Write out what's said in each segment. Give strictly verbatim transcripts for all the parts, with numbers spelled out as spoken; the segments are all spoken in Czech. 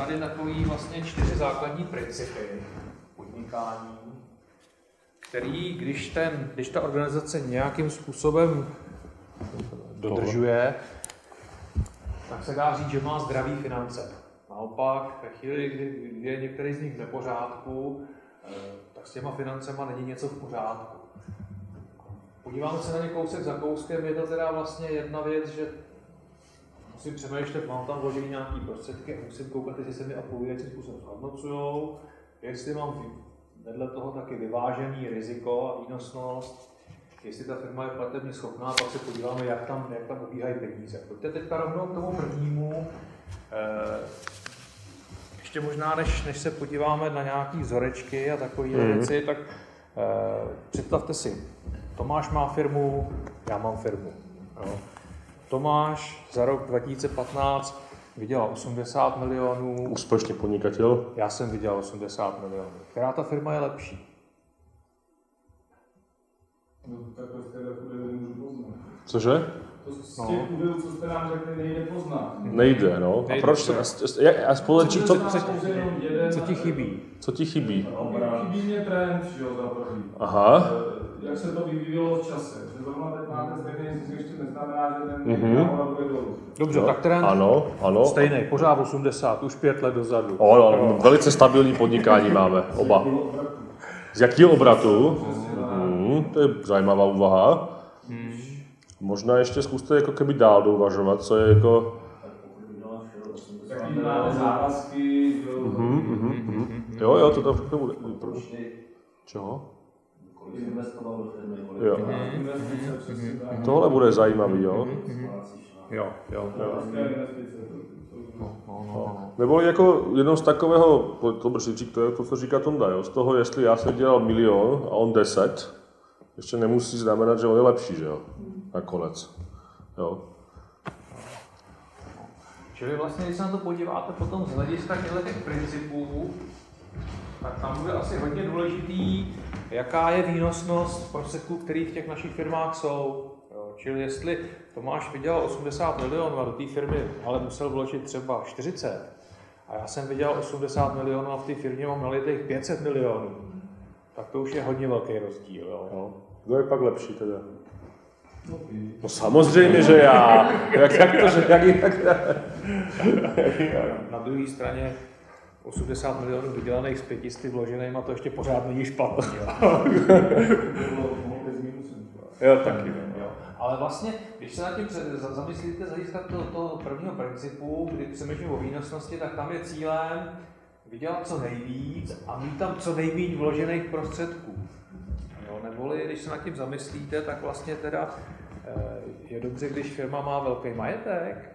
tady takový vlastně čtyři základní principy podnikání, který, když, ten, když ta organizace nějakým způsobem dodržuje, tak se dá říct, že má zdravý finance. Naopak, ve chvíli, kdy je některý z nich v nepořádku, tak s těma financema není něco v pořádku. Podíváme se na ně kousek za kouskem, je to teda vlastně jedna věc, že musím přemýšlet, mám tam vložený nějaký prostředky a musím koukat, jestli se mi odpovídajícím způsobem zhodnocujou, jestli mám vedle toho taky vyvážený riziko a výnosnost, jestli ta firma je platebně schopná, pak se podíváme, jak tam, jak tam ubíhají peníze. Pojďte teďka rovnou k tomu prvnímu. Ještě možná, než, než se podíváme na nějaké vzorečky a takové mm. věci, tak eh, představte si, Tomáš má firmu, já mám firmu. Jo. Tomáš za rok dva tisíce patnáct vydělal osmdesát milionů. Úspěšný podnikatel. Já jsem vydělal osmdesát milionů. Která ta firma je lepší? No tak to z téhle údaje nemůžu poznat. Cože? To z těch údajů, co jste nám řekli, nejde poznat. Nejde, no. Nejde, a proč to? A společně, co, co, co ti chybí? Co ti chybí? Chybí mě trend, jo, za první. Aha. Jak se to vyvíjelo v čase. Že zrovna teď máte stejný zisk, ještě neznamená, že ten mm-hmm. bude dolů. Dobře, no, tak trend ano, ano. stejný, pořád osmdesát, už pět let dozadu. O, no, no. Velice stabilní podnikání máme, oba. Z jakého obratu? Hmm, to je zajímavá úvaha. Hmm. Možná ještě zkuste jako keby dál douvažovat, co je jako... Jaký máme závazky, jo. Mhm, mhm, mhm. Jo, jo, to tam všechno bude. Čeho? Jo. Tohle bude zajímavý, jo? Jo, jo, jo. No, no, no. Nebo jako jenom z takového, to bržíčík, to je to, co říká Tonda, jo? Z toho, jestli já jsem dělal milion a on deset, ještě nemusí znamenat, že on je lepší, že jo? Nakonec. Jo. Čili vlastně, když se na to podíváte potom z hlediska těch principů, tak tam bude asi hodně důležitý, jaká je výnosnost prostředků, které v těch našich firmách jsou. Jo, čili jestli Tomáš vydělal osmdesát milionů a do té firmy ale musel vložit třeba čtyřicet a já jsem vydělal osmdesát milionů a v té firmě mám nalitých pět set milionů, tak to už je hodně velký rozdíl. Jo. No. Kdo je pak lepší teda? No samozřejmě, že já. Jak, jak to, že jak jinak? Na druhé straně osmdesát milionů vydělaných s pětisty vloženýma, to ještě pořád není špatný. Jo, taky. Jo. Ale vlastně, když se nad tím zamyslíte z hlediska toho, toho prvního principu, kdy přemýšlím o výnosnosti, tak tam je cílem vydělat co nejvíc a mít tam co nejméně vložených prostředků. Jo, neboli, když se nad tím zamyslíte, tak vlastně teda je dobře, když firma má velký majetek.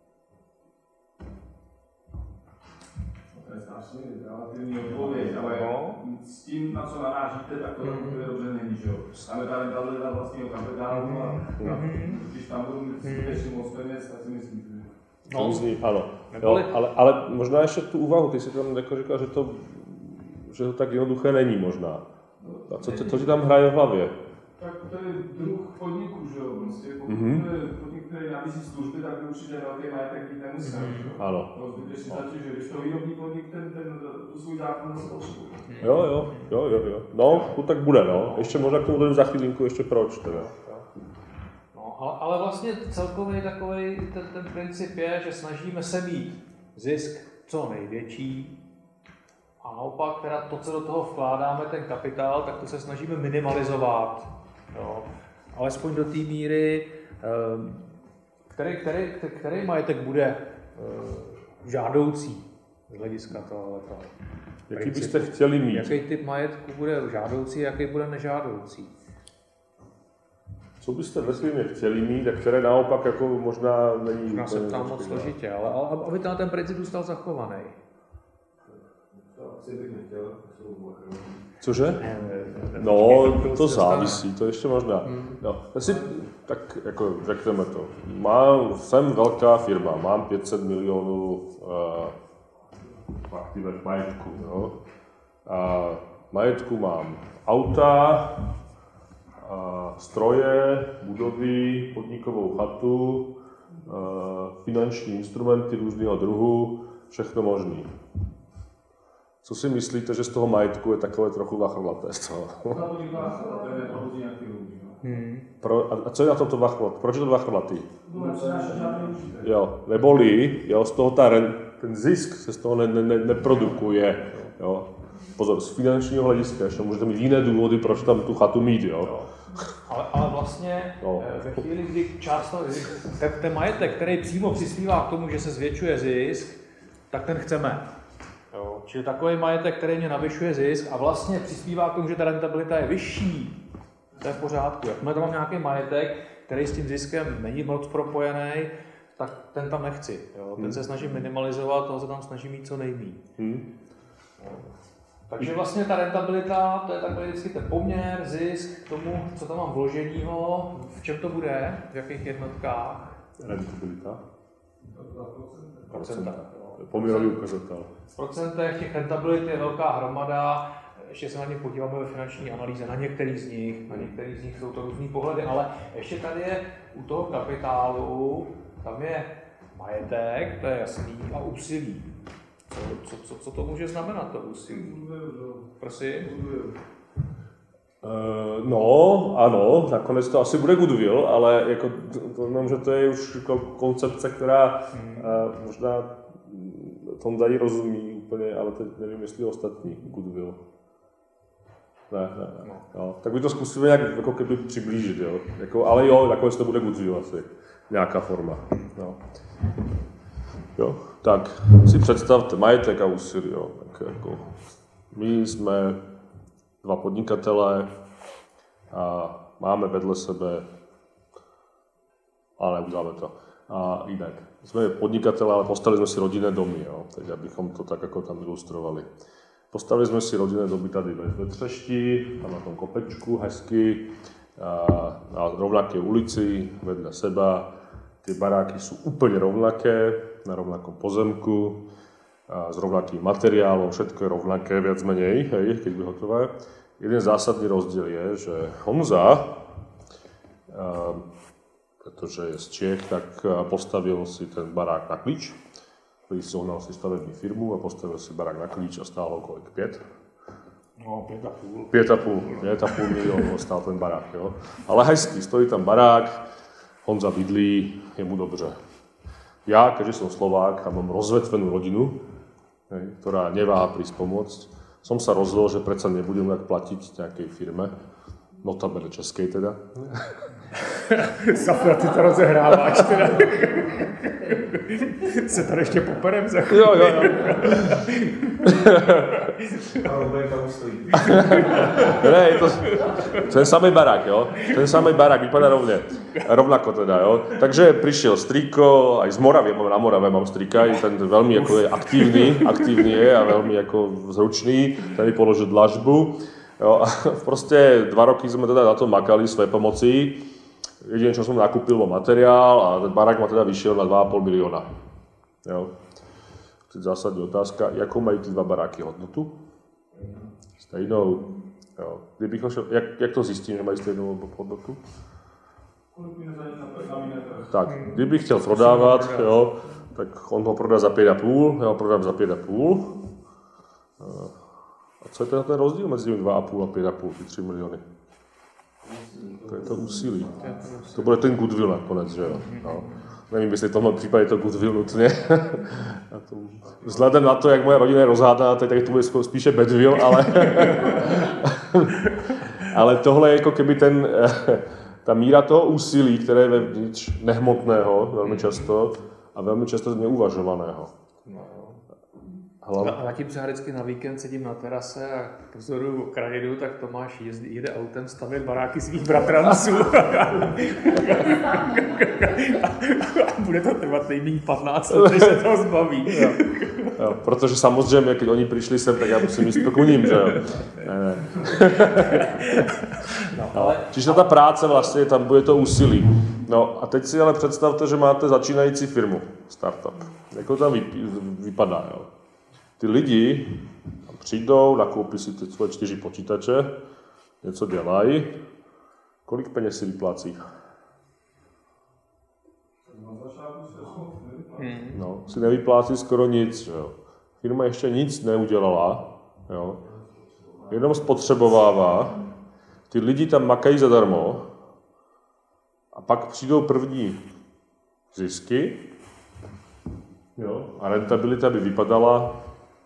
To je strašně relativní odpověď, ale no. S tím, na co narážíte, tak to mm. dobře není, že jo. Tam je ta rentabilita vlastního kapitálu mm. a když tam budu mít skutečně moc peněz, tak si myslím, že... No, zní, ano. Jo, ale, ale možná ještě tu úvahu, ty jsi tam jako říkal, že to, že to tak jednoduché není možná. A co, co ti tam hraje v hlavě? Tak to je druh podniku, že jo. Prostě pokud mm-hmm. to je podnik, který nabízí služby, tak určitě velký majetek být nemusí. Mm-hmm. Ano. To zbytečně zatíže. Když to výrobní podnik, ten, ten tu svůj zákon spotřebuje. Jo, jo, jo, jo, jo. No, to tak bude, no. Ještě možná k tomu dojdu za chvílinku, ještě proč teda. No, ale, ale vlastně celkově takový ten, ten princip je, že snažíme se mít zisk co největší, a naopak teda to, co do toho vkládáme, ten kapitál, tak to se snažíme minimalizovat. Jo. Alespoň do té míry, který, který, který majetek bude žádoucí z hlediska tohoto. Jaký byste chtěli mít? Jaký typ majetku bude žádoucí, jaký bude nežádoucí? Co byste ve svým chtěli mít, a které naopak jako možná není... Možná se ptám moc složitě, ale, ale aby tam ten princip zůstal zachovaný. Cože? No, to závisí, to ještě možná. No, si, tak jako řekneme to. Mám, jsem velká firma, mám pět set milionů uh, aktivech majetku. Jo? A majetku mám auta, uh, stroje, budovy, podnikovou chatu, uh, finanční instrumenty různého druhu, všechno možný. Co si myslíte, že z toho majetku je takové trochu vachrlaté z toho? Hmm. Pro, a co je na tomto vachrlat? Proč je to vachrlatý? Jo, neboli, jo, z toho ta, ten zisk se z toho ne, ne, neprodukuje. Jo. Pozor, z finančního hlediska, ještě můžete mít jiné důvody, proč tam tu chatu mít. Jo. Ale, ale vlastně no. ve chvíli, kdy část ten, ten majetek, který přímo přispívá k tomu, že se zvětšuje zisk, tak ten chceme. Jo. Čili takový majetek, který mě navyšuje zisk a vlastně přispívá k tomu, že ta rentabilita je vyšší, to je v pořádku. Jakmile tam mám nějaký majetek, který s tím ziskem není moc propojený, tak ten tam nechci. Jo. Ten hmm. se snažím minimalizovat, toho se tam snažím mít co nejméně. Hmm. Takže vlastně ta rentabilita, to je takový vždycky ten poměr, zisk k tomu, co tam mám vloženýho, v čem to bude, v jakých jednotkách. Rentabilita? Procenta. Poměrový ukazatel. V procentech těch rentabilit je velká hromada, ještě se na ně podíváme ve finanční analýze, na některých z nich, na některých z nich jsou to různý pohledy, ale ještě tady je u toho kapitálu, tam je majetek, to je jasný, a úsilí. Co, co, co to může znamenat, to úsilí? Prosím? Uh, no, ano, nakonec to asi bude goodwill, ale jako to znamená, že to je už jako koncepce, která hmm. uh, možná tom dají rozumí úplně, ale teď nevím, jestli ostatní goodwill. Ne, ne, ne. No. No, tak by to zkusili nějak jako keby přiblížit, jo. Jako, ale jo, nakonec to bude goodwill asi. Nějaká forma. No. Jo, tak si představte majetek a úsilí, jo. Tak jako, my jsme dva podnikatelé a máme vedle sebe, ale neuděláme to, a jinak. Jsme podnikatelé, ale postavili jsme si rodinné domy, jo. Teď abychom to tak jako tam ilustrovali. Postavili jsme si rodinné domy tady ve Třešti, tam na tom kopečku, hezky, na rovnaké ulici, vedle seba. Ty baráky jsou úplně rovnaké, na rovnakom pozemku, s rovnakým materiálom, všetko je rovnaké, viac menej, hej, keď by hotové. Jeden zásadný rozdíl je, že Honza, pretože je z Čiech, tak postavil si ten barák na klíč. Když si zohnal si stavební firmu a postavil si barák na klíč a stálo kolik? Pět? No, pět a půl. Pět a půl, pět a půl miliónů stál ten barák, jo. Ale hezký, stojí tam barák, Honza bydlí, je mu dobře. Já, keďže som Slovák a mám rozvetvenú rodinu, hej, ktorá neváha prísť pomôcť, som sa rozhodol, že predsa nebudem tak platiť nejakej firme, notabene českej teda. Safra, ty to rozehráváš teda. Se tady ještě poperem za chvíli. Jo, jo, jo. Ne, je to ten samý barák, jo. Ten samý barák vypadá rovne. Rovnako teda, jo. Takže prišiel strýko, aj z Moravy, mám na Morave, mám strýka, ten veľmi jako je aktívny, aktívny je a veľmi jako zručný, ten mi položil dlažbu. Jo, a prostě dva roky sme teda na tom makali své pomoci. Jediné, čo som nakúpil, bol materiál a ten barák ma teda vyšiel na dva a pol milióna. Jo. Teď zásadní otázka, jakou mají ty dva baráky hodnotu? Stejnou. Jo. Kdybych šel, jak, jak to zjistím, že mají stejnou hodnotu? Tak, kdybych chtěl prodávat, jo, tak on ho prodá za pět a půl, já ho prodám za pět a půl. A co je teda ten rozdíl mezi tím dva a půl a pět a půl, ty tři miliony? To je to úsilí. To bude ten goodwill nakonec, že jo. No. Nevím, jestli v tomhle případě to goodwill nutně. Vzhledem na to, jak moje rodina je rozhádaná, tak to bude spíše badwill, ale, ale tohle je jako keby ten, ta míra toho úsilí, které je vevnitř nehmotného velmi často a velmi často neuvažovaného. A já tím třeba vždycky na víkend sedím na terase a pozoruju krajinu, tak Tomáš jezdí, jede autem stavět baráky svých bratranců. A bude to trvat nejméně patnáct let, než se toho zbaví. Jo. Jo, protože samozřejmě, když oni přišli sem, tak já musím jít k ním, že jo. Ne, ne. No, ale, čiže ta práce vlastně, tam bude to úsilí. No a teď si ale představte, že máte začínající firmu, startup. Jak to tam vypadá, jo. Ty lidi tam přijdou, nakoupí si ty svoje čtyři počítače, něco dělají. Kolik peněz si vyplácí? hmm. no, si nevyplácí skoro nic. Jo. Firma ještě nic neudělala, jo. Jenom spotřebovává, ty lidi tam makají zadarmo a pak přijdou první zisky, jo, a rentabilita by vypadala,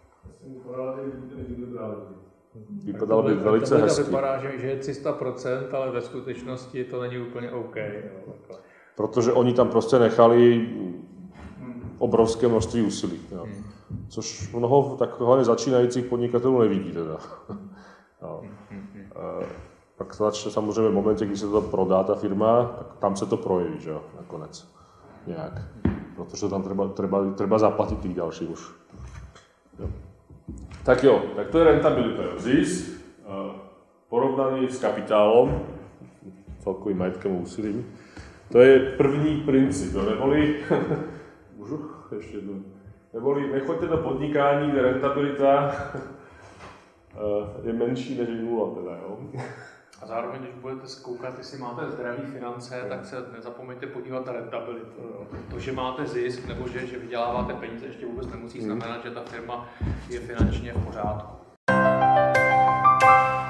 vypadala by velice hezky. Vypadá, že, že je tři sta procent, ale ve skutečnosti to není úplně OK. Jo. Protože oni tam prostě nechali obrovské množství úsilí. Jo. Což mnoho tak hlavně začínajících podnikatelů nevidí teda. No. Pak to začne samozřejmě v momentě, kdy se to prodá ta firma, tak tam se to projeví, že jo, nakonec. Nějak. Protože tam treba, treba, treba zaplatit těch dalších už. Jo. Tak jo, tak to je rentabilita. Zisk, porovnaný s kapitálem, celkovým majetkem a úsilím. To je první princip, jo, neboli, můžu ještě jednou, neboli nechoďte do podnikání, kde rentabilita je menší než nula, teda, jo. A zároveň, když budete zkoukat, jestli máte zdraví finance, tak se nezapomeňte podívat na rentabilitu. To, že máte zisk nebo že, že vyděláváte peníze, ještě vůbec nemusí znamenat, že ta firma je finančně v pořádku.